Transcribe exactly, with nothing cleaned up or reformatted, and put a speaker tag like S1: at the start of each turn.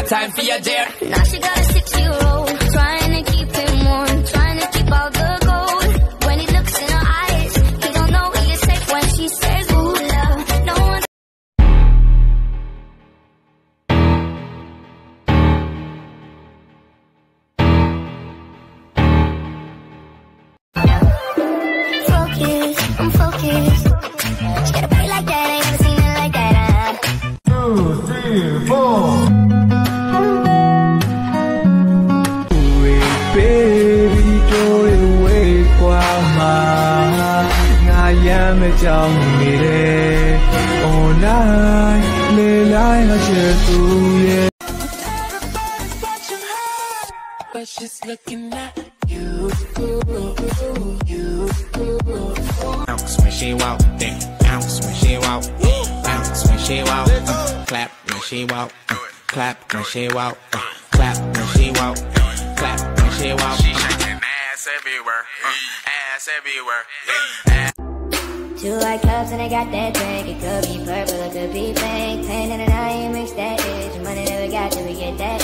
S1: time for your dear.
S2: Now she got a six-year-old, trying to keep him warm, trying to keep all the gold. When he looks in her eyes, he don't know he is safe when she says, ooh, love, no one. Focus, I'm focused. She got a body like that, I ain't never seen it like that. Uh.
S3: Two, three, four. Baby, throw it away, Guama. Ngayam chong mire. All night, lay line, I share to you.
S1: But she's looking at you, you. Bounce when she walk, then bounce when she walk, bounce when she walk, uh, clap when she walk, uh, clap when she walk, uh, clap when she walk, clap when she walk. She shaking ass everywhere, uh, ass everywhere. Ass.
S2: Two white cups and I got that drink. It could be purple, it could be pink. Ten and a nine, mix that bitch. Money never got till we get that